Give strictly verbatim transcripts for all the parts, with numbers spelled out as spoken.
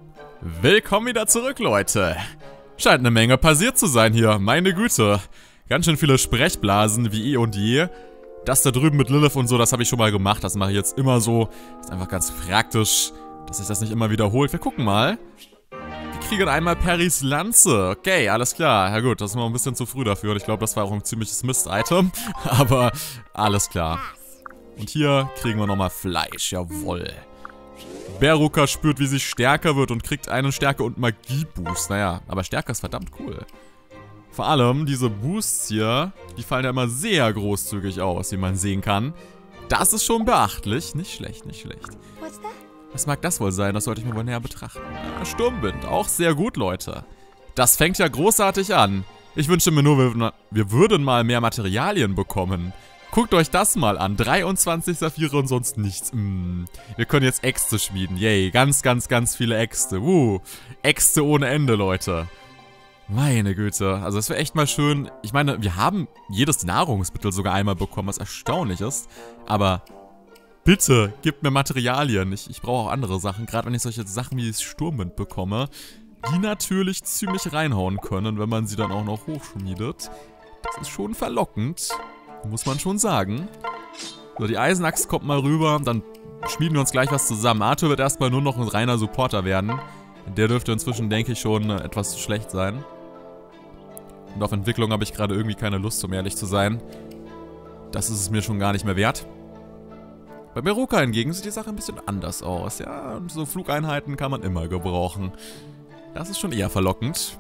Willkommen wieder zurück, Leute. Scheint eine Menge passiert zu sein hier, meine Güte. Ganz schön viele Sprechblasen, wie eh und je. Das da drüben mit Lilith und so, das habe ich schon mal gemacht. Das mache ich jetzt immer so. Ist einfach ganz praktisch, dass sich das nicht immer wiederholt. Wir gucken mal. Wir kriegen einmal Perrys Lanze. Okay, alles klar. Ja gut, das ist noch ein bisschen zu früh dafür. Ich glaube, das war auch ein ziemliches Mist-Item. Aber alles klar. Und hier kriegen wir nochmal Fleisch, jawohl. Beruka spürt, wie sie stärker wird und kriegt einen Stärke- und Magie-Boost. Naja, aber Stärke ist verdammt cool. Vor allem diese Boosts hier, die fallen ja immer sehr großzügig aus, wie man sehen kann. Das ist schon beachtlich. Nicht schlecht, nicht schlecht. Was mag das wohl sein? Das sollte ich mir mal näher betrachten. Ja, Sturmwind, auch sehr gut, Leute. Das fängt ja großartig an. Ich wünsche mir nur, wir, wir würden mal mehr Materialien bekommen. Guckt euch das mal an. dreiundzwanzig Saphire und sonst nichts. Mm. Wir können jetzt Äxte schmieden. Yay. Ganz, ganz, ganz viele Äxte. Uh. Äxte ohne Ende, Leute. Meine Güte. Also es wäre echt mal schön. Ich meine, wir haben jedes Nahrungsmittel sogar einmal bekommen, was erstaunlich ist. Aber bitte, gebt mir Materialien. Ich, ich brauche auch andere Sachen. Gerade wenn ich solche Sachen wie das Sturmwind bekomme. Die natürlich ziemlich reinhauen können, wenn man sie dann auch noch hochschmiedet. Das ist schon verlockend. Muss man schon sagen. So, die Eisenaxt kommt mal rüber. Dann schmieden wir uns gleich was zusammen. Arthur wird erstmal nur noch ein reiner Supporter werden. Der dürfte inzwischen, denke ich, schon äh, etwas zu schlecht sein. Und auf Entwicklung habe ich gerade irgendwie keine Lust, um ehrlich zu sein. Das ist es mir schon gar nicht mehr wert. Bei Beruka hingegen sieht die Sache ein bisschen anders aus. Ja, und so Flugeinheiten kann man immer gebrauchen. Das ist schon eher verlockend.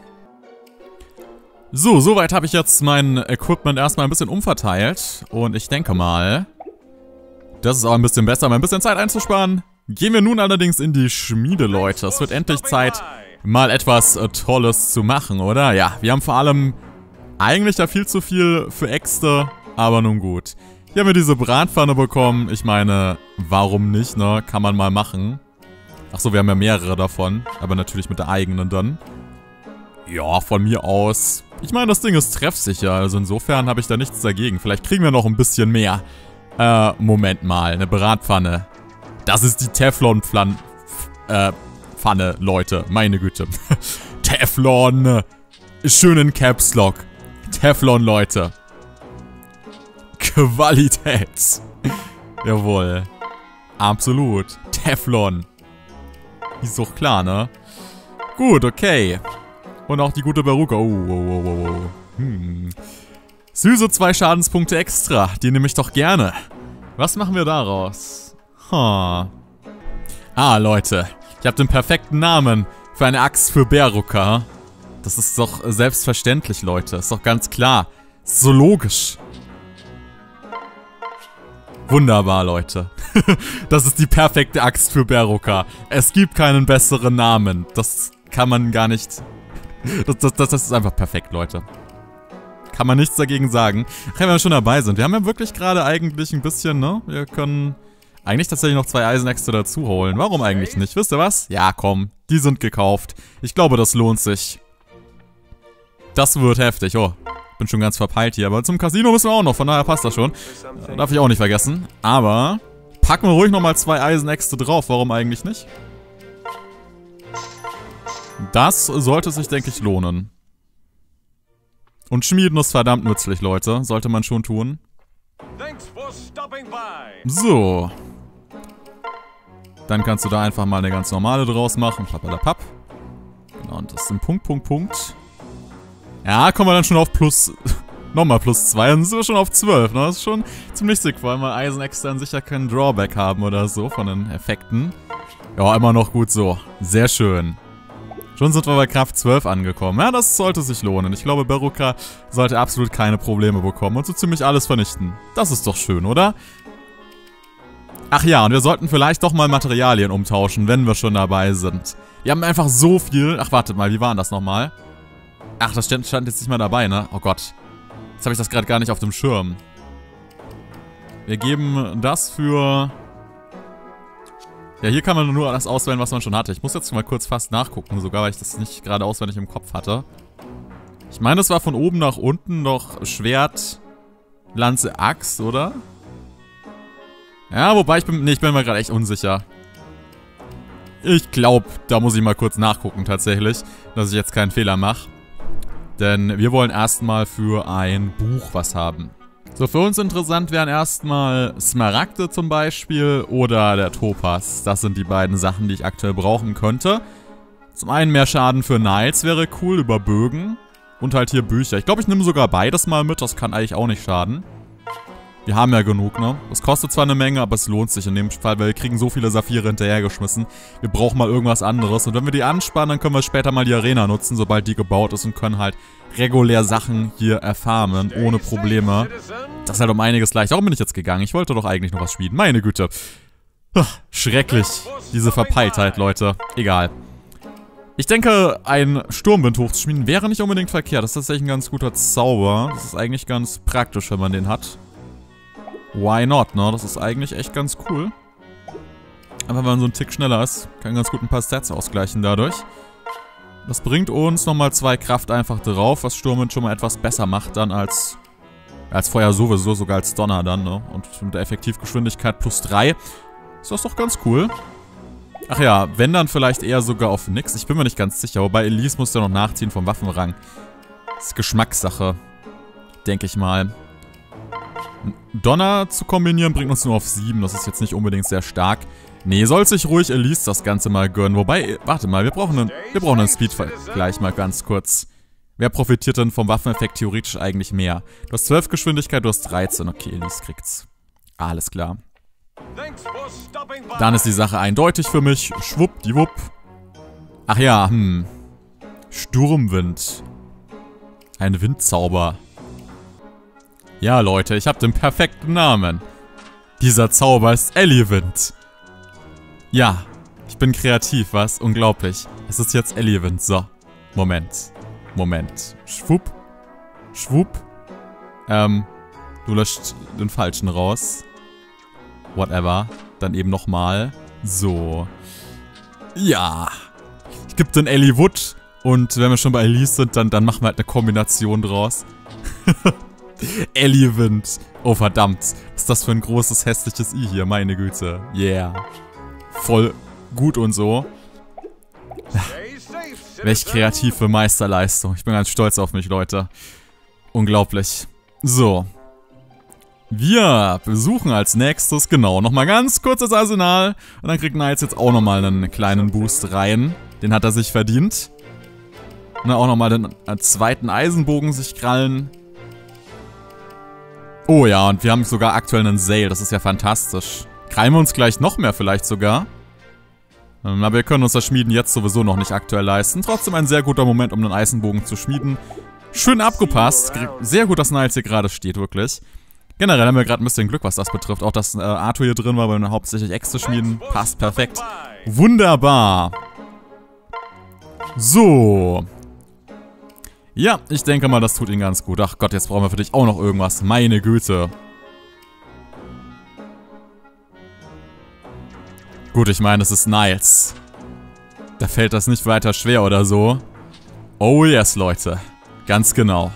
So, soweit habe ich jetzt mein Equipment erstmal ein bisschen umverteilt. Und ich denke mal, das ist auch ein bisschen besser, um ein bisschen Zeit einzusparen. Gehen wir nun allerdings in die Schmiede, Leute. Es wird endlich Zeit, mal etwas äh, Tolles zu machen, oder? Ja, wir haben vor allem eigentlich da viel zu viel für Äxte, aber nun gut. Hier haben wir diese Bratpfanne bekommen. Ich meine, warum nicht, ne? Kann man mal machen. Achso, wir haben ja mehrere davon, aber natürlich mit der eigenen dann. Ja, von mir aus. Ich meine, das Ding ist treffsicher, also insofern habe ich da nichts dagegen. Vielleicht kriegen wir noch ein bisschen mehr. Äh, Moment mal, eine Bratpfanne. Das ist die Teflon-Pfanne, äh, Pfanne, Leute, meine Güte. Teflon, schön in Caps Lock. Teflon, Leute. Qualität. Jawohl. Absolut. Teflon. Ist doch klar, ne? Gut, okay. Und auch die gute Beruka. Oh, oh, oh, oh, oh. Hm. Süße zwei Schadenspunkte extra. Die nehme ich doch gerne. Was machen wir daraus? Huh. Ah, Leute. Ich habe den perfekten Namen für eine Axt für Beruka. Das ist doch selbstverständlich, Leute. Ist doch ganz klar. Ist so logisch. Wunderbar, Leute. Das ist die perfekte Axt für Beruka. Es gibt keinen besseren Namen. Das kann man gar nicht... Das, das, das ist einfach perfekt, Leute. Kann man nichts dagegen sagen. Ach, wenn wir schon dabei sind. Wir haben ja wirklich gerade eigentlich ein bisschen, ne? Wir können eigentlich tatsächlich noch zwei Eisenäxte dazu holen. Warum eigentlich nicht? Wisst ihr was? Ja, komm. Die sind gekauft. Ich glaube, das lohnt sich. Das wird heftig. Oh, bin schon ganz verpeilt hier. Aber zum Casino müssen wir auch noch. Von daher passt das schon. Darf ich auch nicht vergessen. Aber packen wir ruhig nochmal zwei Eisenäxte drauf. Warum eigentlich nicht? Das sollte sich, denke ich, lohnen. Und Schmieden ist verdammt nützlich, Leute. Sollte man schon tun. So. Dann kannst du da einfach mal eine ganz normale draus machen. Pappalapapp. Genau, und das ist ein Punkt, Punkt, Punkt. Ja, kommen wir dann schon auf plus... Nochmal plus zwei, dann sind wir schon auf zwölf. Ne? Das ist schon ziemlich sick, weil wir Eisenäxte dann sicher keinen Drawback haben oder so von den Effekten. Ja, immer noch gut so. Sehr schön. Schon sind wir bei Kraft zwölf angekommen. Ja, das sollte sich lohnen. Ich glaube, Beruka sollte absolut keine Probleme bekommen und so ziemlich alles vernichten. Das ist doch schön, oder? Ach ja, und wir sollten vielleicht doch mal Materialien umtauschen, wenn wir schon dabei sind. Wir haben einfach so viel... Ach, wartet mal, wie war das nochmal? Ach, das stand, stand jetzt nicht mehr dabei, ne? Oh Gott. Jetzt habe ich das gerade gar nicht auf dem Schirm. Wir geben das für... Ja, hier kann man nur das auswählen, was man schon hatte. Ich muss jetzt mal kurz fast nachgucken, sogar weil ich das nicht gerade auswendig im Kopf hatte. Ich meine, es war von oben nach unten noch Schwert, Lanze, Axt, oder? Ja, wobei ich bin... Ne, ich bin mir gerade echt unsicher. Ich glaube, da muss ich mal kurz nachgucken tatsächlich, dass ich jetzt keinen Fehler mache. Denn wir wollen erstmal für ein Buch was haben. So, für uns interessant wären erstmal Smaragde zum Beispiel oder der Topaz. Das sind die beiden Sachen, die ich aktuell brauchen könnte. Zum einen mehr Schaden für Knights wäre cool über Bögen. Und halt hier Bücher. Ich glaube, ich nehme sogar beides mal mit. Das kann eigentlich auch nicht schaden. Wir haben ja genug, ne? Das kostet zwar eine Menge, aber es lohnt sich in dem Fall, weil wir kriegen so viele Saphire hinterhergeschmissen. Wir brauchen mal irgendwas anderes. Und wenn wir die ansparen, dann können wir später mal die Arena nutzen, sobald die gebaut ist und können halt regulär Sachen hier erfarmen, ohne Probleme. Das ist halt um einiges leichter. Warum bin ich jetzt gegangen? Ich wollte doch eigentlich noch was schmieden. Meine Güte. Ach, schrecklich. Diese Verpeiltheit, Leute. Egal. Ich denke, ein Sturmwind hochzuschmieden wäre nicht unbedingt verkehrt. Das ist tatsächlich ein ganz guter Zauber. Das ist eigentlich ganz praktisch, wenn man den hat. Why not, ne? Das ist eigentlich echt ganz cool. Einfach weil man so einen Tick schneller ist. Kann ganz gut ein paar Stats ausgleichen dadurch. Das bringt uns nochmal zwei Kraft einfach drauf, was Sturmwind schon mal etwas besser macht dann als... Als Feuer sowieso, sogar als Donner dann, ne? Und mit der Effektivgeschwindigkeit plus drei. Ist das doch ganz cool. Ach ja, wenn dann vielleicht eher sogar auf nix. Ich bin mir nicht ganz sicher, wobei Elise muss ja noch nachziehen vom Waffenrang. Das ist Geschmackssache. Denke ich mal. Donner zu kombinieren bringt uns nur auf sieben. Das ist jetzt nicht unbedingt sehr stark. Nee, soll sich ruhig Elise das Ganze mal gönnen. Wobei, warte mal, wir brauchen einen, wir brauchen einen Speed-Vergleich mal ganz kurz. Wer profitiert denn vom Waffeneffekt theoretisch eigentlich mehr? Du hast zwölf Geschwindigkeit, du hast dreizehn. Okay, Elise kriegt's. Alles klar. Dann ist die Sache eindeutig für mich. Schwuppdiwupp. Ach ja, hm. Sturmwind. Ein Windzauber. Ja, Leute, ich habe den perfekten Namen. Dieser Zauber ist Eliwind. Ja, ich bin kreativ, was? Unglaublich. Es ist jetzt Eliwind. So, Moment. Moment. Schwupp. Schwupp. Ähm, du löscht den falschen raus. Whatever. Dann eben nochmal. So. Ja. Ich gebe den Eliwood. Und wenn wir schon bei Elise sind, dann, dann machen wir halt eine Kombination draus. Eliwind. Oh, verdammt. Was ist das für ein großes, hässliches I hier? Meine Güte. Yeah. Voll gut und so. Welch kreative Meisterleistung. Ich bin ganz stolz auf mich, Leute. Unglaublich. So. Wir besuchen als nächstes, genau, nochmal ganz kurz das Arsenal. Und dann kriegt Knights jetzt auch nochmal einen kleinen Boost rein. Den hat er sich verdient. Und dann auch nochmal den zweiten Eisenbogen sich krallen. Oh ja, und wir haben sogar aktuell einen Sale. Das ist ja fantastisch. Krallen wir uns gleich noch mehr vielleicht sogar. Aber wir können uns das Schmieden jetzt sowieso noch nicht aktuell leisten. Trotzdem ein sehr guter Moment, um einen Eisenbogen zu schmieden. Schön abgepasst. Sehr gut, dass Knights hier gerade steht, wirklich. Generell haben wir gerade ein bisschen Glück, was das betrifft. Auch, dass äh, Arthur hier drin war, weil wir hauptsächlich Äxte schmieden. Passt perfekt. Wunderbar. So. Ja, ich denke mal, das tut ihn ganz gut. Ach Gott, jetzt brauchen wir für dich auch noch irgendwas. Meine Güte. Gut, ich meine, es ist Niles. Da fällt das nicht weiter schwer oder so. Oh yes, Leute. Ganz genau.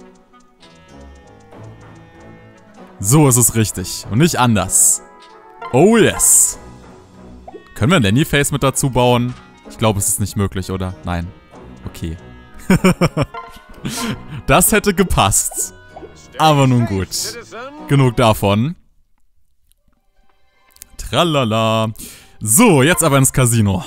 So ist es richtig. Und nicht anders. Oh yes. Können wir ein Nanny-Face mit dazu bauen? Ich glaube, es ist nicht möglich, oder? Nein. Okay. Das hätte gepasst. Aber nun gut. Genug davon. Tralala. So, jetzt aber ins Casino.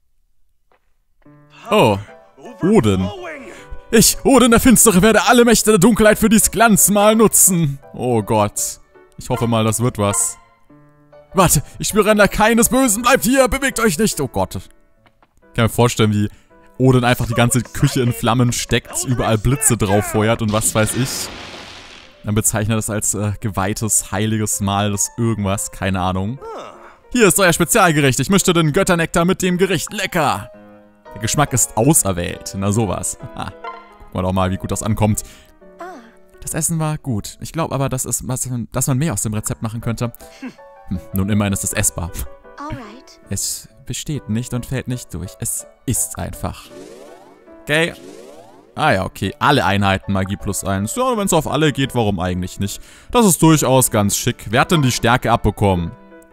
Oh. Odin. Ich, Odin der Finstere, werde alle Mächte der Dunkelheit für dies Glanzmal nutzen. Oh Gott. Ich hoffe mal, das wird was. Warte, ich spüre ein Lakaien des Bösen. Bleibt hier, bewegt euch nicht. Oh Gott. Ich kann mir vorstellen, wie Odin einfach die ganze Küche in Flammen steckt, überall Blitze drauf feuert und was weiß ich. Dann bezeichnet das als äh, geweihtes, heiliges Mahl des irgendwas. Keine Ahnung. Hier ist euer Spezialgericht. Ich mischte den Götternektar mit dem Gericht. Lecker. Der Geschmack ist auserwählt. Na sowas. Ha. Gucken wir doch mal, wie gut das ankommt. Das Essen war gut. Ich glaube aber, dass, es, was, dass man mehr aus dem Rezept machen könnte. Hm, nun, immerhin ist es essbar. Es besteht nicht und fällt nicht durch. Es ist einfach. Okay. Ah ja, okay. Alle Einheiten Magie plus eins. Ja, wenn es auf alle geht, warum eigentlich nicht? Das ist durchaus ganz schick. Wer hat denn die Stärke abbekommen?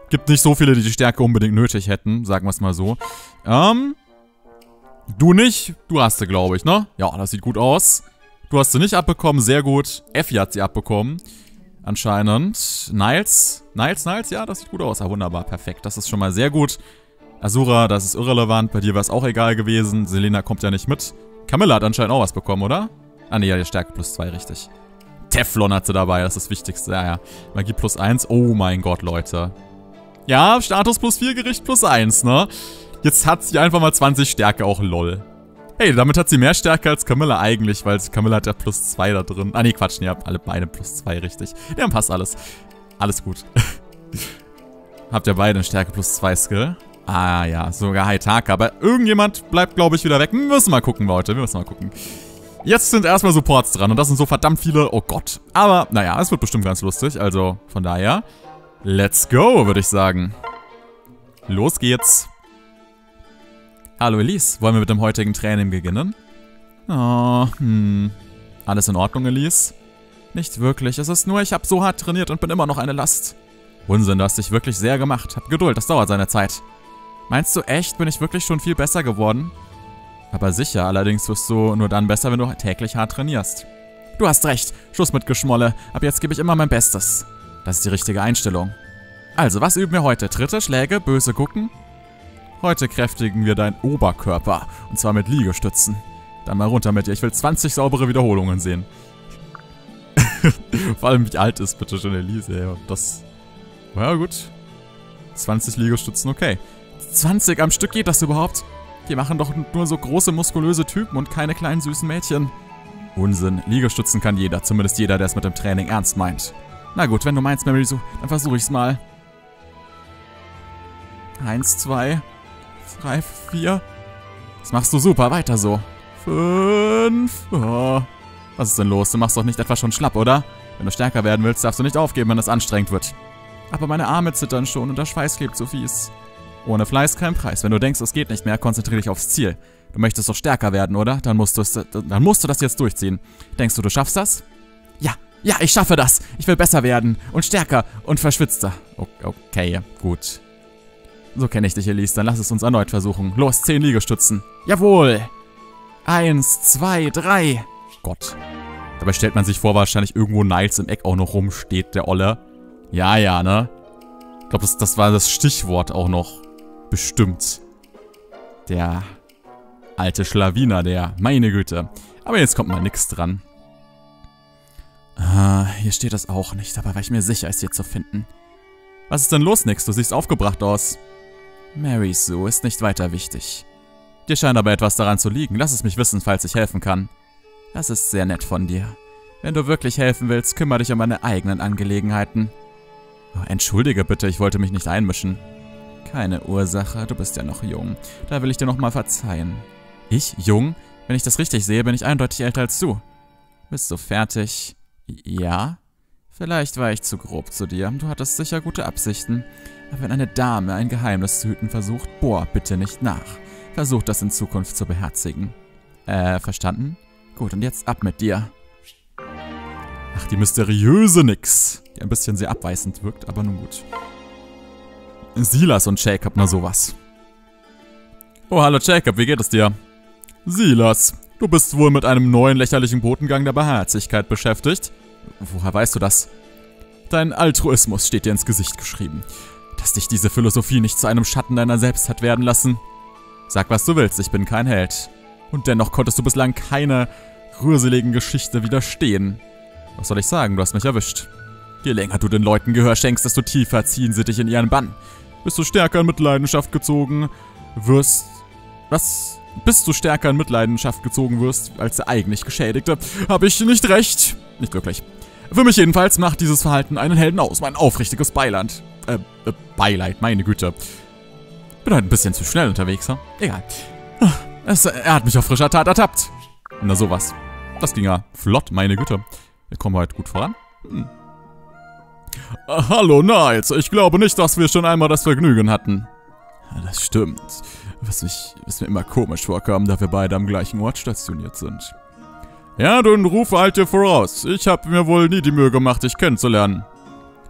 Gibt nicht so viele, die die Stärke unbedingt nötig hätten, sagen wir es mal so. Ähm, du nicht? Du hast sie, glaube ich, ne? Ja, das sieht gut aus. Du hast sie nicht abbekommen, sehr gut. Effi hat sie abbekommen. Anscheinend. Niles? Niles, Niles? Ja, das sieht gut aus. Ah, wunderbar, perfekt. Das ist schon mal sehr gut. Azura, das ist irrelevant. Bei dir war es auch egal gewesen. Selena kommt ja nicht mit. Camilla hat anscheinend auch was bekommen, oder? Ah, ne, ja, die Stärke plus zwei, richtig. Teflon hat sie dabei, das ist das Wichtigste. Ja, ja. Magie plus eins. Oh mein Gott, Leute. Ja, Status plus vier, Gericht plus eins, ne? Jetzt hat sie einfach mal zwanzig Stärke, auch lol. Hey, damit hat sie mehr Stärke als Camilla eigentlich, weil Camilla hat ja plus zwei da drin. Ah, ne, Quatsch, ihr habt alle beide plus zwei, richtig. Ja, dann passt alles. Alles gut. Habt ihr beide eine Stärke plus zwei Skill? Ah, ja, sogar Haitaka. Aber irgendjemand bleibt, glaube ich, wieder weg. Wir müssen mal gucken, Leute, wir müssen mal gucken. Jetzt sind erstmal Supports dran und das sind so verdammt viele. Oh Gott. Aber, naja, es wird bestimmt ganz lustig. Also, von daher, let's go, würde ich sagen. Los geht's. Hallo Elise, wollen wir mit dem heutigen Training beginnen? Oh, hm. Alles in Ordnung, Elise? Nicht wirklich, es ist nur, ich habe so hart trainiert und bin immer noch eine Last. Unsinn, du hast dich wirklich sehr gemacht. Hab Geduld, das dauert seine Zeit. Meinst du echt, bin ich wirklich schon viel besser geworden? Aber sicher, allerdings wirst du nur dann besser, wenn du täglich hart trainierst. Du hast recht, Schluss mit Geschmolle. Ab jetzt gebe ich immer mein Bestes. Das ist die richtige Einstellung. Also, was üben wir heute? Tritte, Schläge, böse Gucken? Heute kräftigen wir deinen Oberkörper. Und zwar mit Liegestützen. Dann mal runter mit dir. Ich will zwanzig saubere Wiederholungen sehen. Vor allem, wie alt ist bitte schon Elise. Ja, das... Ja, gut. zwanzig Liegestützen, okay. zwanzig am Stück, geht das überhaupt? Die machen doch nur so große, muskulöse Typen und keine kleinen, süßen Mädchen. Unsinn. Liegestützen kann jeder. Zumindest jeder, der es mit dem Training ernst meint. Na gut, wenn du meinst, Marisu, dann versuche ich's mal. Eins, zwei... Drei, vier. Das machst du super, weiter so. Fünf. Oh. Was ist denn los? Du machst doch nicht etwa schon schlapp, oder? Wenn du stärker werden willst, darfst du nicht aufgeben, wenn es anstrengend wird. Aber meine Arme zittern schon und der Schweiß klebt so fies. Ohne Fleiß kein Preis. Wenn du denkst, es geht nicht mehr, konzentriere dich aufs Ziel. Du möchtest doch stärker werden, oder? Dann musst du es, dann musst du das jetzt durchziehen. Denkst du, du schaffst das? Ja, ja, ich schaffe das. Ich will besser werden und stärker und verschwitzter. Okay, gut. So kenne ich dich, Elise. Dann lass es uns erneut versuchen. Los, zehn Liegestützen. Jawohl. Eins, zwei, drei. Gott. Dabei stellt man sich vor, wahrscheinlich irgendwo Niles im Eck auch noch rumsteht, der Olle. Ja, ja, ne? Ich glaube, das, das war das Stichwort auch noch. Bestimmt. Der alte Schlawiner, der. Meine Güte. Aber jetzt kommt mal nix dran. Ah, hier steht das auch nicht, aber war ich mir sicher, es hier zu finden. Was ist denn los, Nix? Du siehst aufgebracht aus. Marisu ist nicht weiter wichtig. Dir scheint aber etwas daran zu liegen. Lass es mich wissen, falls ich helfen kann. Das ist sehr nett von dir. Wenn du wirklich helfen willst, kümmere dich um deine eigenen Angelegenheiten. Oh, entschuldige bitte, ich wollte mich nicht einmischen. Keine Ursache, du bist ja noch jung. Da will ich dir nochmal verzeihen. Ich? Jung? Wenn ich das richtig sehe, bin ich eindeutig älter als du. Bist du fertig? Ja? Vielleicht war ich zu grob zu dir. Du hattest sicher gute Absichten. Aber wenn eine Dame ein Geheimnis zu hüten versucht, bohr bitte nicht nach. Versuch das in Zukunft zu beherzigen. Äh, verstanden? Gut, und jetzt ab mit dir. Ach, die mysteriöse Nix. Die ein bisschen sehr abweisend wirkt, aber nun gut. Silas und Jacob, na sowas. Oh, hallo Jacob, wie geht es dir? Silas, du bist wohl mit einem neuen lächerlichen Botengang der Barmherzigkeit beschäftigt? Woher weißt du das? Dein Altruismus steht dir ins Gesicht geschrieben. Dass dich diese Philosophie nicht zu einem Schatten deiner selbst hat werden lassen. Sag, was du willst, ich bin kein Held. Und dennoch konntest du bislang keiner rührseligen Geschichte widerstehen. Was soll ich sagen, du hast mich erwischt. Je länger du den Leuten Gehör schenkst, desto tiefer ziehen sie dich in ihren Bann. Bist du stärker in Mitleidenschaft gezogen wirst... Was? Bis du stärker in Mitleidenschaft gezogen wirst, als der eigentlich Geschädigte, habe ich nicht recht. Nicht wirklich. Für mich jedenfalls macht dieses Verhalten einen Helden aus. Mein aufrichtiges Beiland. Äh, äh Beileid, meine Güte. Bin heute ein bisschen zu schnell unterwegs, hm? Egal. Es, er hat mich auf frischer Tat ertappt. Na sowas. Das ging ja flott, meine Güte. Wir kommen heute gut voran. Hm. Uh, hallo, Niles. Ich glaube nicht, dass wir schon einmal das Vergnügen hatten. Das stimmt. Was, mich, was mir immer komisch vorkam, da wir beide am gleichen Ort stationiert sind. Ja, dann rufe halt dir voraus. Ich habe mir wohl nie die Mühe gemacht, dich kennenzulernen.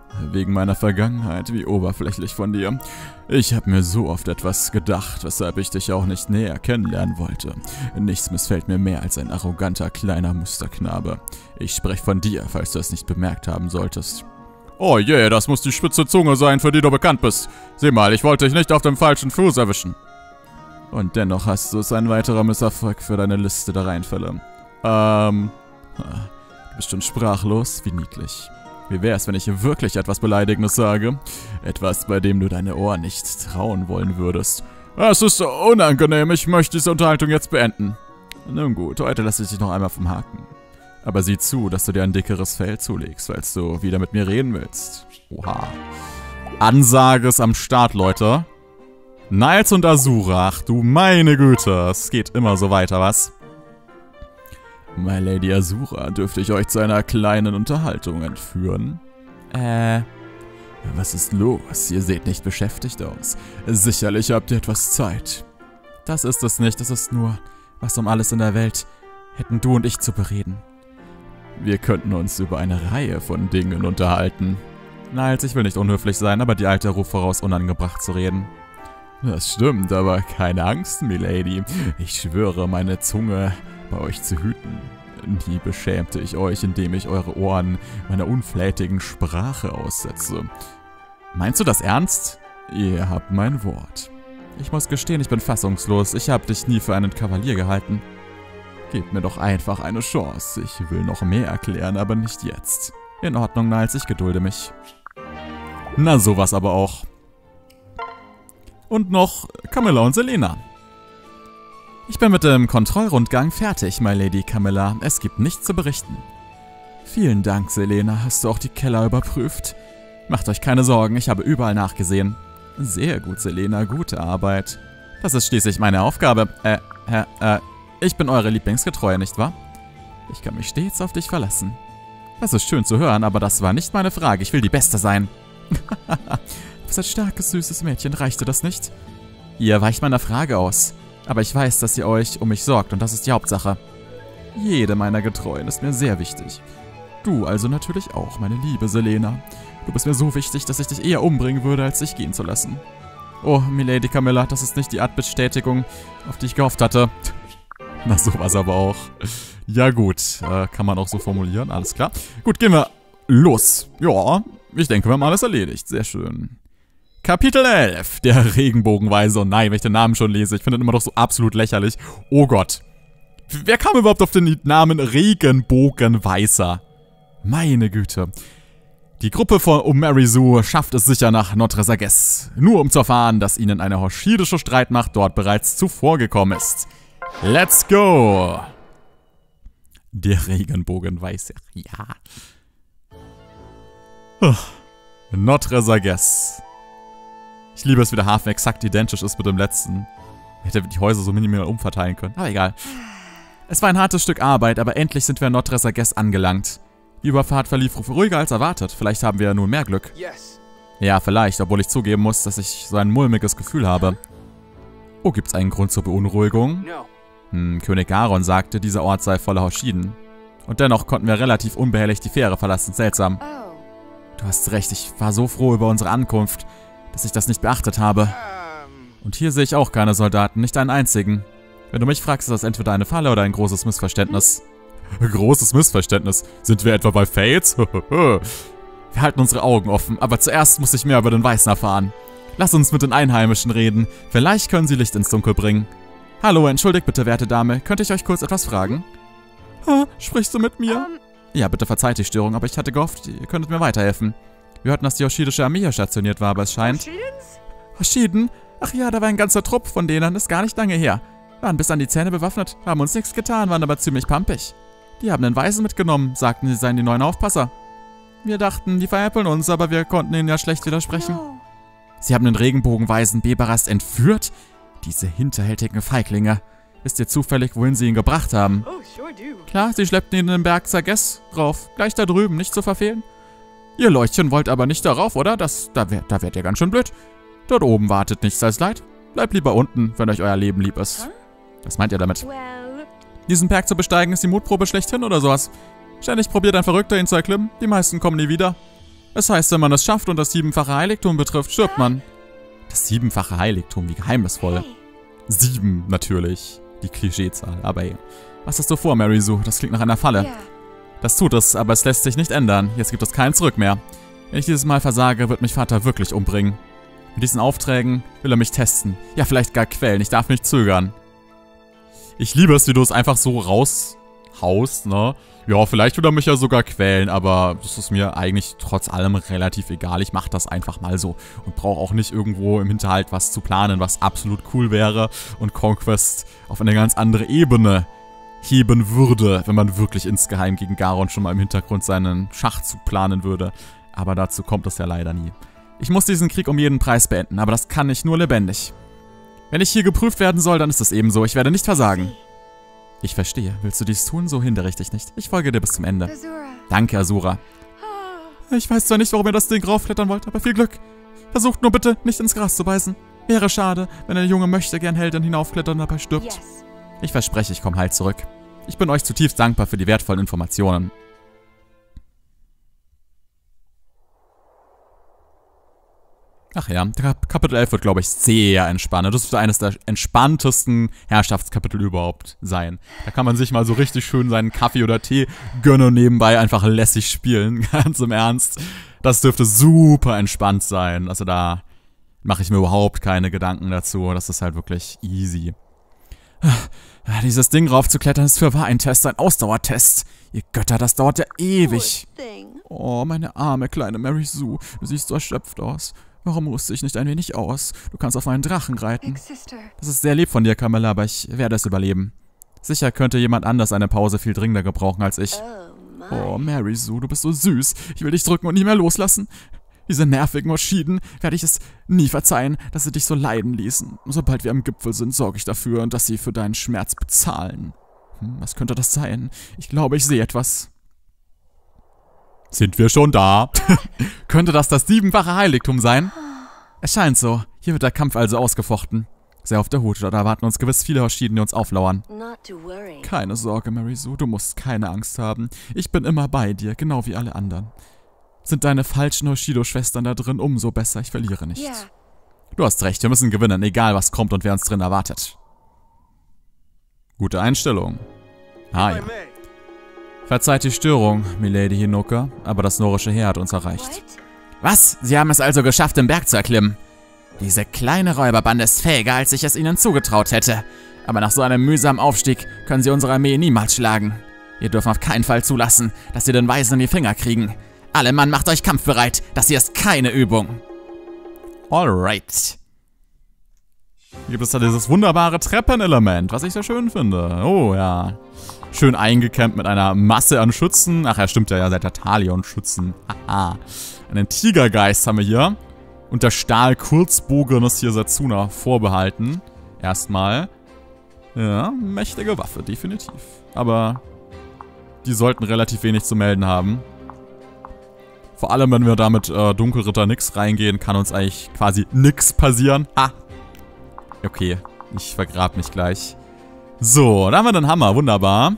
Wegen meiner Vergangenheit, wie oberflächlich von dir. Ich habe mir so oft etwas gedacht, weshalb ich dich auch nicht näher kennenlernen wollte. Nichts missfällt mir mehr als ein arroganter kleiner Musterknabe. Ich spreche von dir, falls du es nicht bemerkt haben solltest. Oh je, yeah, das muss die spitze Zunge sein, für die du bekannt bist. Sieh mal, ich wollte dich nicht auf dem falschen Fuß erwischen. Und dennoch hast du es, ein weiterer Misserfolg für deine Liste der Reinfälle. Ähm, du bist schon sprachlos, wie niedlich. Wie wär's, wenn ich hier wirklich etwas Beleidigendes sage? Etwas, bei dem du deine Ohren nicht trauen wollen würdest. Es ist unangenehm, ich möchte diese Unterhaltung jetzt beenden. Nun gut, heute lasse ich dich noch einmal vom Haken. Aber sieh zu, dass du dir ein dickeres Fell zulegst, falls du wieder mit mir reden willst. Oha. Ansage ist am Start, Leute. Niles und Azura, ach du meine Güte, es geht immer so weiter, was? My Lady Azura, dürfte ich euch zu einer kleinen Unterhaltung entführen? Äh, was ist los? Ihr seht nicht beschäftigt aus. Sicherlich habt ihr etwas Zeit. Das ist es nicht, es ist nur, was um alles in der Welt hätten du und ich zu bereden. Wir könnten uns über eine Reihe von Dingen unterhalten. Niles, ich will nicht unhöflich sein, aber die Alte ruft voraus, unangebracht zu reden. Das stimmt, aber keine Angst, Milady. Ich schwöre, meine Zunge bei euch zu hüten. Nie beschämte ich euch, indem ich eure Ohren meiner unflätigen Sprache aussetze. Meinst du das ernst? Ihr habt mein Wort. Ich muss gestehen, ich bin fassungslos. Ich habe dich nie für einen Kavalier gehalten. Gebt mir doch einfach eine Chance. Ich will noch mehr erklären, aber nicht jetzt. In Ordnung, Niles, ich gedulde mich. Na, sowas aber auch. Und noch Camilla und Selena. Ich bin mit dem Kontrollrundgang fertig, My Lady Camilla. Es gibt nichts zu berichten. Vielen Dank, Selena. Hast du auch die Keller überprüft? Macht euch keine Sorgen, ich habe überall nachgesehen. Sehr gut, Selena. Gute Arbeit. Das ist schließlich meine Aufgabe. Äh, äh, äh, ich bin eure Lieblingsgetreue, nicht wahr? Ich kann mich stets auf dich verlassen. Das ist schön zu hören, aber das war nicht meine Frage. Ich will die Beste sein. Du bist ein starkes, süßes Mädchen. Reichte das nicht? Ihr weicht meiner Frage aus. Aber ich weiß, dass ihr euch um mich sorgt und das ist die Hauptsache. Jede meiner Getreuen ist mir sehr wichtig. Du also natürlich auch, meine liebe Selena. Du bist mir so wichtig, dass ich dich eher umbringen würde, als dich gehen zu lassen. Oh, Milady Camilla, das ist nicht die Art Bestätigung, auf die ich gehofft hatte. Na, sowas aber auch. Ja gut, äh, kann man auch so formulieren, alles klar. Gut, gehen wir los. Ja, ich denke, wir haben alles erledigt. Sehr schön. Kapitel elf, der Regenbogenweise. Und nein, wenn ich den Namen schon lese, ich finde den immer doch so absolut lächerlich. Oh Gott. Wer kam überhaupt auf den Namen Regenbogenweißer? Meine Güte. Die Gruppe von Umarisu schafft es sicher nach Notre Sagesse, nur um zu erfahren, dass ihnen eine hoshidische Streitmacht dort bereits zuvorgekommen ist. Let's go! Der Regenbogenweißer, ja. Notre Sagesse. Ich liebe es, wie der Hafen exakt identisch ist mit dem letzten. Ich hätte die Häuser so minimal umverteilen können, aber egal. Es war ein hartes Stück Arbeit, aber endlich sind wir in Notre Sagesse angelangt. Die Überfahrt verlief ruhiger als erwartet. Vielleicht haben wir ja nun mehr Glück. Yes. Ja, vielleicht, obwohl ich zugeben muss, dass ich so ein mulmiges Gefühl habe. Oh, gibt's einen Grund zur Beunruhigung? No. Hm, König Garon sagte, dieser Ort sei voller Hoshiden. Und dennoch konnten wir relativ unbehelligt die Fähre verlassen. Seltsam. Oh. Du hast recht, ich war so froh über unsere Ankunft, dass ich das nicht beachtet habe. Um. Und hier sehe ich auch keine Soldaten, nicht einen einzigen. Wenn du mich fragst, ist das entweder eine Falle oder ein großes Missverständnis. Großes Missverständnis? Sind wir etwa bei Fates? Wir halten unsere Augen offen, aber zuerst muss ich mehr über den Weißen erfahren. Lass uns mit den Einheimischen reden. Vielleicht können sie Licht ins Dunkel bringen. Hallo, entschuldigt bitte, werte Dame. Könnte ich euch kurz etwas fragen? Ha, sprichst du mit mir? Um, Ja, bitte verzeiht die Störung, aber ich hatte gehofft, ihr könntet mir weiterhelfen. Wir hörten, dass die hoshidische Armee hier stationiert war, aber es scheint... Hoshidans? Hoshiden? Ach ja, da war ein ganzer Trupp von denen, ist gar nicht lange her. Waren bis an die Zähne bewaffnet, haben uns nichts getan, waren aber ziemlich pampig. Die haben den Weisen mitgenommen, sagten, sie seien die neuen Aufpasser. Wir dachten, die veräppeln uns, aber wir konnten ihnen ja schlecht widersprechen. No. Sie haben den Regenbogenweisen Bebarast entführt? Diese hinterhältigen Feiglinge. Wisst ihr zufällig, wohin sie ihn gebracht haben? Oh, sure do. Klar, sie schleppten ihn in den Berg Sagesse rauf. Gleich da drüben, nicht zu verfehlen. Ihr Leuchtchen wollt aber nicht darauf, oder? Das, da, wär, da wärt ihr ganz schön blöd. Dort oben wartet nichts als Leid. Bleibt lieber unten, wenn euch euer Leben lieb ist. Huh? Was meint ihr damit? Well, Diesen Berg zu besteigen ist die Mutprobe schlechthin oder sowas? Ständig probiert ein Verrückter, ihn zu erklimmen. Die meisten kommen nie wieder. Es heißt, wenn man es schafft und das siebenfache Heiligtum betrifft, stirbt man. Das siebenfache Heiligtum, wie geheimnisvoll. Sieben, natürlich. Die Klischeezahl. Aber ey, was hast du vor, Marisu? Das klingt nach einer Falle. Das tut es, aber es lässt sich nicht ändern. Jetzt gibt es kein Zurück mehr. Wenn ich dieses Mal versage, wird mich Vater wirklich umbringen. Mit diesen Aufträgen will er mich testen. Ja, vielleicht gar quälen. Ich darf nicht zögern. Ich liebe es, wie du es einfach so raushaust, ne? Ja, vielleicht will er mich ja sogar quälen, aber das ist mir eigentlich trotz allem relativ egal. Ich mache das einfach mal so und brauche auch nicht irgendwo im Hinterhalt was zu planen, was absolut cool wäre und Conquest auf eine ganz andere Ebene heben würde, wenn man wirklich insgeheim gegen Garon schon mal im Hintergrund seinen Schachzug planen würde. Aber dazu kommt es ja leider nie. Ich muss diesen Krieg um jeden Preis beenden, aber das kann ich nur lebendig. Wenn ich hier geprüft werden soll, dann ist es eben so. Ich werde nicht versagen. Ich verstehe. Willst du dies tun? So hindere ich dich nicht. Ich folge dir bis zum Ende. Danke, Azura. Ich weiß zwar nicht, warum ihr das Ding raufklettern wollt, aber viel Glück. Versucht nur bitte, nicht ins Gras zu beißen. Wäre schade, wenn eine junge Möchtegern-Heldin hinaufklettert und dabei stirbt. Ich verspreche, ich komme heil zurück. Ich bin euch zutiefst dankbar für die wertvollen Informationen. Ach ja, Kapitel elf wird, glaube ich, sehr entspannend. Das wird eines der entspanntesten Herrschaftskapitel überhaupt sein. Da kann man sich mal so richtig schön seinen Kaffee oder Tee gönnen und nebenbei einfach lässig spielen. Ganz im Ernst. Das dürfte super entspannt sein. Also da mache ich mir überhaupt keine Gedanken dazu. Das ist halt wirklich easy. Dieses Ding raufzuklettern ist für wahr ein Test, ein Ausdauertest. Ihr Götter, das dauert ja ewig. Oh, meine arme kleine Marisu. Du siehst so erschöpft aus. Warum ruhst du dich nicht ein wenig aus? Du kannst auf meinen Drachen reiten. Das ist sehr lieb von dir, Camilla, aber ich werde es überleben. Sicher könnte jemand anders eine Pause viel dringender gebrauchen als ich. Oh, Marisu, du bist so süß. Ich will dich drücken und nie mehr loslassen. Diese nervigen Oshiden werde ich es nie verzeihen, dass sie dich so leiden ließen. Sobald wir am Gipfel sind, sorge ich dafür, dass sie für deinen Schmerz bezahlen. Hm, was könnte das sein? Ich glaube, ich sehe etwas. Sind wir schon da? Könnte das das siebenfache Heiligtum sein? Es scheint so. Hier wird der Kampf also ausgefochten. Sehr auf der Hut, da erwarten uns gewiss viele Hoshiden, die uns auflauern. Keine Sorge, Marisu, du musst keine Angst haben. Ich bin immer bei dir, genau wie alle anderen. Sind deine falschen Hoshido-Schwestern da drin, umso besser, ich verliere nicht. Du hast recht, wir müssen gewinnen, egal was kommt und wer uns drin erwartet. Gute Einstellung. Ah ja. Verzeiht die Störung, Milady Hinoka, aber das norische Heer hat uns erreicht. Was? Sie haben es also geschafft, den Berg zu erklimmen? Diese kleine Räuberbande ist fähiger, als ich es ihnen zugetraut hätte. Aber nach so einem mühsamen Aufstieg können sie unsere Armee niemals schlagen. Wir dürfen auf keinen Fall zulassen, dass sie den Weisen in die Finger kriegen. Alle Mann, macht euch kampfbereit. Das hier ist keine Übung. Alright. Hier gibt es da dieses wunderbare Treppenelement, was ich sehr schön finde. Oh ja. Schön eingecampt mit einer Masse an Schützen. Ach ja, stimmt ja, ja, seit der Talion-Schützen. Haha. Einen Tigergeist haben wir hier. Und der Stahl-Kurzbogen ist hier Setsuna vorbehalten. Erstmal. Ja, mächtige Waffe, definitiv. Aber die sollten relativ wenig zu melden haben. Vor allem, wenn wir da mit äh, Dunkelritter nix reingehen, kann uns eigentlich quasi nix passieren. Ha! Okay, ich vergrab mich gleich. So, da haben wir den Hammer, wunderbar.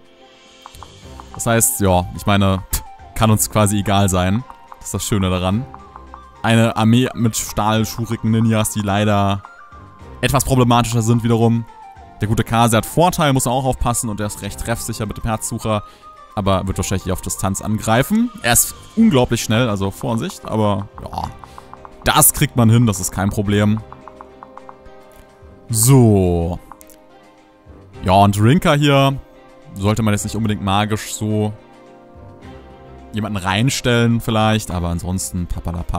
Das heißt, ja, ich meine, kann uns quasi egal sein. Das ist das Schöne daran. Eine Armee mit stahlschurigen Ninjas, die leider etwas problematischer sind wiederum. Der gute Kase hat Vorteil, muss er auch aufpassen und er ist recht treffsicher mit dem Herzsucher. Aber wird wahrscheinlich auf Distanz angreifen. Er ist unglaublich schnell, also Vorsicht, aber ja. Das kriegt man hin, das ist kein Problem. So. Ja, und Rinka hier sollte man jetzt nicht unbedingt magisch so jemanden reinstellen vielleicht, aber ansonsten papalapap.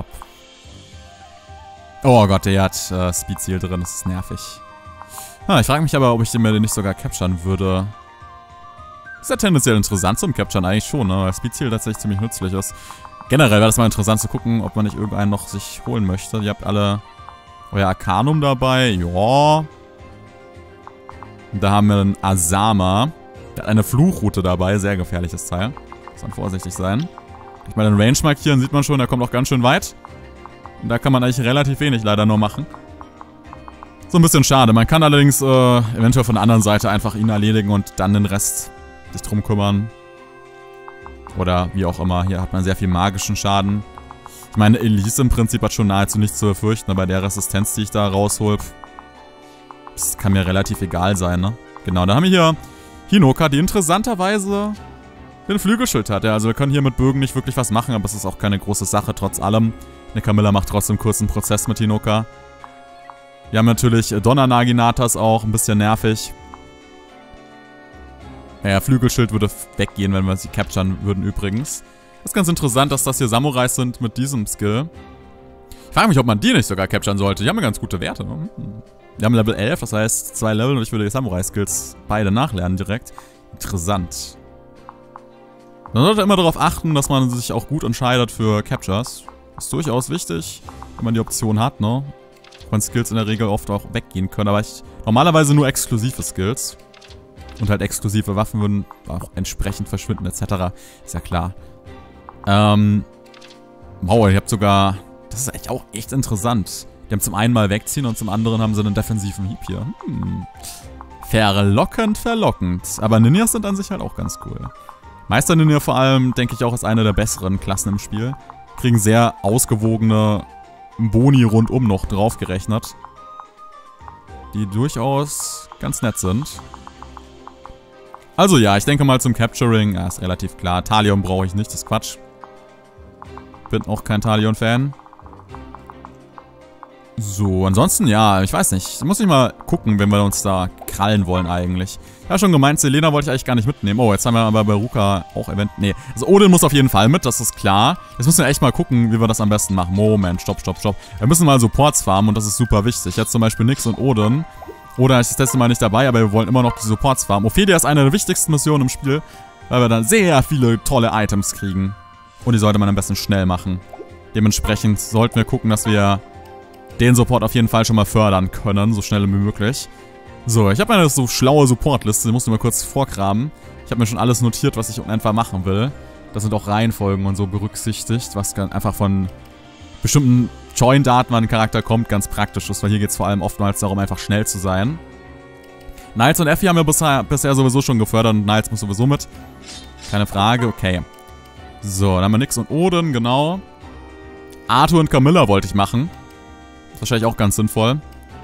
Oh Gott, der hat äh, Speed Seal drin, das ist nervig. Ah, ich frage mich aber, ob ich den mir den nicht sogar capturen würde. Ist ja tendenziell interessant zum Capturen eigentlich schon, ne? Weil Speed Seal tatsächlich ziemlich nützlich ist. Generell wäre das mal interessant zu gucken, ob man nicht irgendeinen noch sich holen möchte. Ihr habt alle euer Arcanum dabei, ja. Und da haben wir einen Asama. Der hat eine Fluchroute dabei, sehr gefährliches Teil. Muss man vorsichtig sein. Ich meine, den Range markieren sieht man schon, der kommt auch ganz schön weit. Und da kann man eigentlich relativ wenig leider nur machen. So ein bisschen schade. Man kann allerdings äh, eventuell von der anderen Seite einfach ihn erledigen und dann den Rest sich drum kümmern. Oder wie auch immer. Hier hat man sehr viel magischen Schaden. Ich meine, Elise im Prinzip hat schon nahezu nichts zu befürchten, aber der Resistenz, die ich da raushol, das kann mir relativ egal sein, ne? Genau, dann haben wir hier Hinoka, die interessanterweise den Flügelschild hat. Ja, also wir können hier mit Bögen nicht wirklich was machen, aber es ist auch keine große Sache, trotz allem. Eine Camilla macht trotzdem kurz einen Prozess mit Hinoka. Wir haben natürlich Donner Naginatas auch, ein bisschen nervig. Naja, Flügelschild würde weggehen, wenn wir sie capturen würden übrigens. Das ist ganz interessant, dass das hier Samurais sind mit diesem Skill. Ich frage mich, ob man die nicht sogar capturen sollte. Die haben ja ganz gute Werte. Ne? Wir haben Level elf, das heißt zwei Level und ich würde die Samurai-Skills beide nachlernen direkt. Interessant. Man sollte immer darauf achten, dass man sich auch gut entscheidet für Captures. Das ist durchaus wichtig, wenn man die Option hat, ne? Wenn Skills in der Regel oft auch weggehen können, aber ich normalerweise nur exklusive Skills. Und halt exklusive Waffen würden auch entsprechend verschwinden, et cetera. Ist ja klar. Ähm. Wow, ihr habt sogar. Das ist echt auch echt interessant. Die haben zum einen mal wegziehen und zum anderen haben sie einen defensiven Hieb hier. Hm. Verlockend, verlockend. Aber Ninjas sind an sich halt auch ganz cool. Meister Ninja vor allem, denke ich auch, ist eine der besseren Klassen im Spiel. Kriegen sehr ausgewogene Boni rundum noch draufgerechnet. Die durchaus ganz nett sind. Also ja, ich denke mal zum Capturing, ja, ist relativ klar. Talion brauche ich nicht, das ist Quatsch. Bin auch kein Talion-Fan. So, ansonsten, ja, ich weiß nicht. Muss ich mal gucken, wenn wir uns da krallen wollen eigentlich. Ja, schon gemeint, Selena wollte ich eigentlich gar nicht mitnehmen. Oh, jetzt haben wir aber bei Ruka auch Event. Nee, also Odin muss auf jeden Fall mit, das ist klar. Jetzt müssen wir echt mal gucken, wie wir das am besten machen. Moment, stopp, stopp, stopp. Wir müssen mal Supports farmen und das ist super wichtig. Jetzt zum Beispiel Nyx und Odin. Oder ist das letzte Mal nicht dabei, aber wir wollen immer noch die Supports farmen. Ophelia ist eine der wichtigsten Missionen im Spiel, weil wir dann sehr viele tolle Items kriegen. Und die sollte man am besten schnell machen. Dementsprechend sollten wir gucken, dass wir den Support auf jeden Fall schon mal fördern können, so schnell wie möglich. So, ich habe eine so schlaue Supportliste, die musst du mal kurz vorgraben. Ich habe mir schon alles notiert, was ich einfach machen will. Da sind auch Reihenfolgen und so berücksichtigt, was einfach von bestimmten Join-Daten an den Charakter kommt, ganz praktisch ist, weil hier geht es vor allem oftmals darum, einfach schnell zu sein. Niles und Effie haben wir bisher, bisher sowieso schon gefördert und Niles muss sowieso mit. Keine Frage, okay. So, dann haben wir Nyx und Odin, genau. Arthur und Camilla wollte ich machen. Wahrscheinlich auch ganz sinnvoll.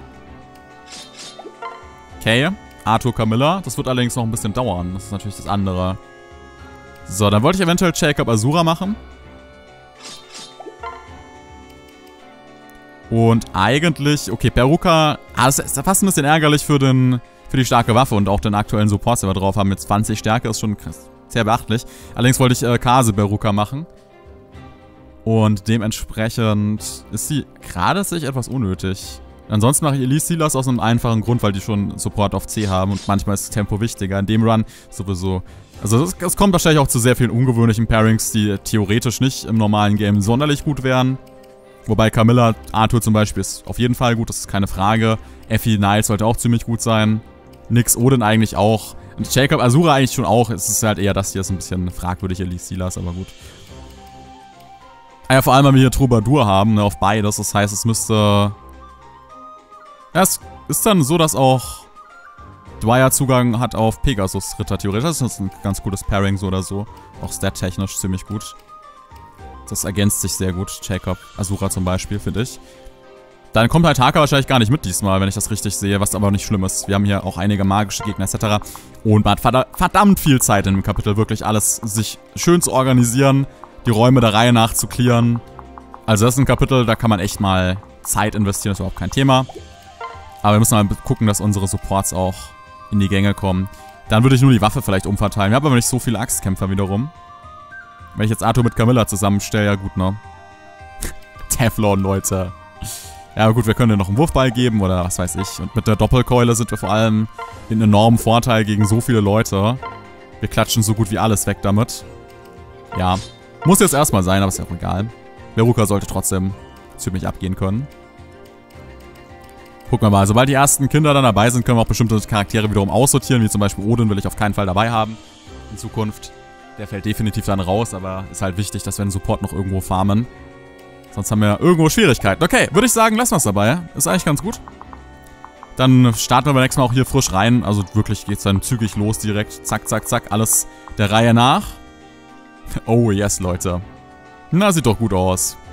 Okay, Arthur, Camilla. Das wird allerdings noch ein bisschen dauern. Das ist natürlich das andere. So, dann wollte ich eventuell Jacob Azura machen. Und eigentlich, okay, Peruka, ah, das ist fast ein bisschen ärgerlich für, den, für die starke Waffe und auch den aktuellen Support, den wir drauf haben. Mit zwanzig Stärke ist schon sehr beachtlich. Allerdings wollte ich äh, Kase Peruka machen. Und dementsprechend ist sie gerade sich etwas unnötig. Ansonsten mache ich Elise Silas aus einem einfachen Grund, weil die schon Support auf C haben und manchmal ist das Tempo wichtiger. In dem Run sowieso. Also es kommt wahrscheinlich auch zu sehr vielen ungewöhnlichen Pairings, die theoretisch nicht im normalen Game sonderlich gut wären. Wobei Camilla, Arthur zum Beispiel ist auf jeden Fall gut, das ist keine Frage. Effie, Niles sollte auch ziemlich gut sein. Nyx, Odin eigentlich auch. Und Jacob Azura eigentlich schon auch. Es ist halt eher das hier, ist ein bisschen fragwürdig, Elise Silas, aber gut. Ja, vor allem, weil wir hier Troubadour haben, ne, auf beides. Das heißt, es müsste... Ja, es ist dann so, dass auch Dwyer Zugang hat auf Pegasus Ritter theoretisch. Das ist ein ganz gutes Pairing so oder so. Auch stat-technisch ziemlich gut. Das ergänzt sich sehr gut. Jacob Azura zum Beispiel, finde ich. Dann kommt halt Haka wahrscheinlich gar nicht mit diesmal, wenn ich das richtig sehe, was aber nicht schlimm ist. Wir haben hier auch einige magische Gegner et cetera. Und man hat verdammt viel Zeit in dem Kapitel, wirklich alles sich schön zu organisieren, die Räume der Reihe nach zu clearen. Also das ist ein Kapitel, da kann man echt mal Zeit investieren, das ist überhaupt kein Thema. Aber wir müssen mal gucken, dass unsere Supports auch in die Gänge kommen. Dann würde ich nur die Waffe vielleicht umverteilen. Wir haben aber nicht so viele Axtkämpfer wiederum. Wenn ich jetzt Arthur mit Camilla zusammenstelle, ja gut, ne? Teflon, Leute. Ja, aber gut, wir können dir noch einen Wurfball geben oder was weiß ich. Und mit der Doppelkeule sind wir vor allem in enormen Vorteil gegen so viele Leute. Wir klatschen so gut wie alles weg damit. Ja, muss jetzt erstmal sein, aber ist ja auch egal. Veruca sollte trotzdem ziemlich abgehen können. Gucken wir mal, sobald die ersten Kinder dann dabei sind, können wir auch bestimmte Charaktere wiederum aussortieren, wie zum Beispiel Odin will ich auf keinen Fall dabei haben in Zukunft. Der fällt definitiv dann raus, aber ist halt wichtig, dass wir den Support noch irgendwo farmen. Sonst haben wir irgendwo Schwierigkeiten. Okay, würde ich sagen, lassen wir es dabei. Ist eigentlich ganz gut. Dann starten wir beim nächsten Mal auch hier frisch rein. Also wirklich geht es dann zügig los direkt. Zack, zack, zack. Alles der Reihe nach. Oh yes, Leute. Na, sieht doch gut aus.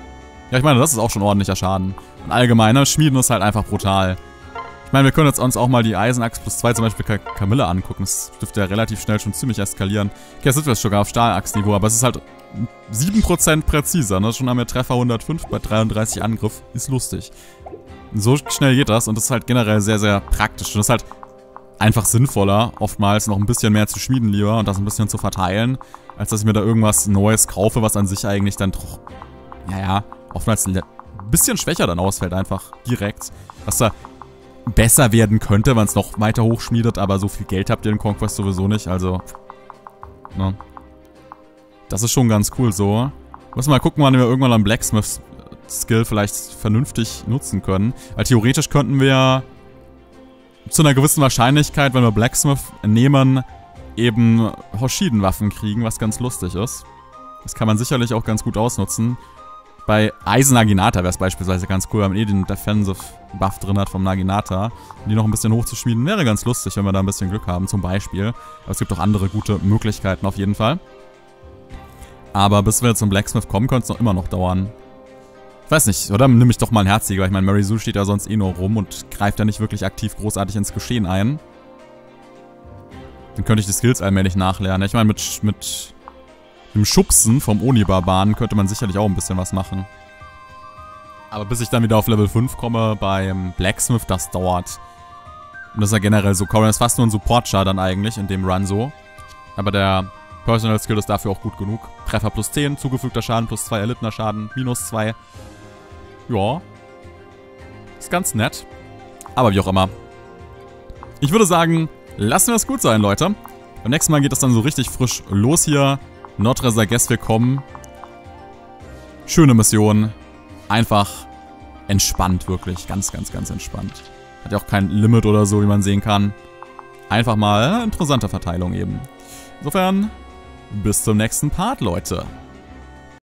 Ja, ich meine, das ist auch schon ordentlicher Schaden. Und allgemein, ne, Schmieden ist halt einfach brutal. Ich meine, wir können jetzt uns auch mal die Eisenachs plus zwei zum Beispiel Ka Camilla angucken. Das dürfte ja relativ schnell schon ziemlich eskalieren. Okay, jetzt sind wir sogar auf Stahlachsniveau, aber es ist halt sieben Prozent präziser, ne? Schon haben wir Treffer hundertfünf bei dreiunddreißig Angriff. Ist lustig. So schnell geht das und das ist halt generell sehr, sehr praktisch. Und das ist halt einfach sinnvoller, oftmals noch ein bisschen mehr zu schmieden lieber und das ein bisschen zu verteilen, als dass ich mir da irgendwas Neues kaufe, was an sich eigentlich dann doch, naja, oftmals ein bisschen schwächer dann ausfällt, einfach direkt. Was da besser werden könnte, wenn es noch weiter hochschmiedet, aber so viel Geld habt ihr in Conquest sowieso nicht, also, ne. Das ist schon ganz cool so. Müssen wir mal gucken, wann wir irgendwann einen Blacksmith-Skill vielleicht vernünftig nutzen können. Weil theoretisch könnten wir zu einer gewissen Wahrscheinlichkeit, wenn wir Blacksmith nehmen, eben Hoshiden-Waffen kriegen, was ganz lustig ist. Das kann man sicherlich auch ganz gut ausnutzen. Bei Eisen-Naginata wäre es beispielsweise ganz cool, wenn man eh den Defensive-Buff drin hat vom Naginata. Um die noch ein bisschen hochzuschmieden, wäre ganz lustig, wenn wir da ein bisschen Glück haben, zum Beispiel. Aber es gibt auch andere gute Möglichkeiten auf jeden Fall. Aber bis wir zum Blacksmith kommen, könnte es noch immer noch dauern. Ich weiß nicht, oder? Nimm ich doch mal einen Herzjäger. Ich meine, Mary Sue steht ja sonst eh nur rum und greift ja nicht wirklich aktiv großartig ins Geschehen ein. Dann könnte ich die Skills allmählich nachlernen. Ich meine, mit, mit dem Schubsen vom Oni-Barbaren könnte man sicherlich auch ein bisschen was machen. Aber bis ich dann wieder auf Level fünf komme beim Blacksmith, das dauert. Und das ist ja generell so. Corrin ist fast nur ein Support-Char dann eigentlich in dem Run so. Aber der Personal Skill ist dafür auch gut genug. Treffer plus zehn, zugefügter Schaden plus zwei, erlittener Schaden minus zwei. Ja. Ist ganz nett. Aber wie auch immer. Ich würde sagen, lassen wir es gut sein, Leute. Beim nächsten Mal geht es dann so richtig frisch los hier. Notre Sages, willkommen. Schöne Mission. Einfach entspannt, wirklich. Ganz, ganz, ganz entspannt. Hat ja auch kein Limit oder so, wie man sehen kann. Einfach mal eine interessante Verteilung eben. Insofern, bis zum nächsten Part, Leute.